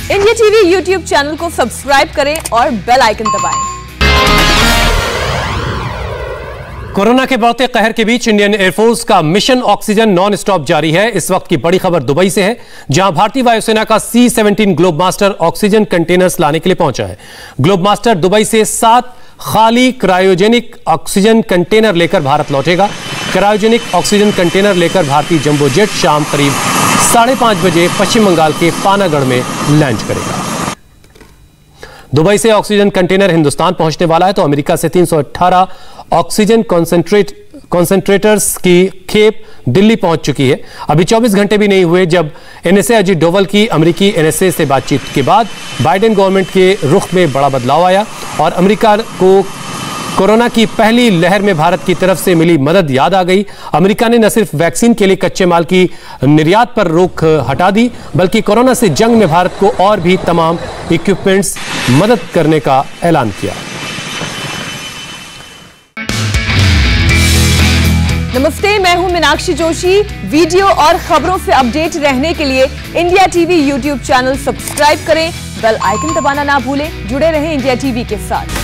India TV YouTube channel को subscribe करें और बेल आइकन दबाएं। कोरोना के बढ़ते कहर के बीच इंडियन एयरफोर्स का मिशन ऑक्सीजन नॉन स्टॉप जारी है। इस वक्त की बड़ी खबर दुबई से है, जहां भारतीय वायुसेना का C-17 globe master oxygen containers लाने के लिए पहुंचा है। ग्लोब मास्टर दुबई से 7 खाली क्रायोजेनिक ऑक्सीजन कंटेनर लेकर भारत लौटेगा। क्रायोजेनिक ऑक्सीजन कंटेनर लेकर भारतीय जंबो जेट शाम करीब 5:30 बजे पश्चिम बंगाल के पानागढ़ में लैंड करेगा। दुबई से ऑक्सीजन कंटेनर हिंदुस्तान पहुंचने वाला है तो अमेरिका से 318 ऑक्सीजन कॉन्सेंट्रेटर्स की खेप दिल्ली पहुंच चुकी है। अभी 24 घंटे भी नहीं हुए जब एनएसए अजीत डोवल की अमेरिकी एनएसए से बातचीत के बाद बाइडेन गवर्नमेंट के रुख में बड़ा बदलाव आया और अमेरिका को कोरोना की पहली लहर में भारत की तरफ से मिली मदद याद आ गई। अमेरिका ने न सिर्फ वैक्सीन के लिए कच्चे माल की निर्यात पर रोक हटा दी, बल्कि कोरोना से जंग में भारत को और भी तमाम इक्विपमेंट्स मदद करने का ऐलान किया। नमस्ते, मैं हूं मीनाक्षी जोशी। वीडियो और खबरों से अपडेट रहने के लिए India TV YouTube channel subscribe करें, बेल आइकन दबाना ना भूलें। जुड़े रहें इंडिया टीवी के साथ।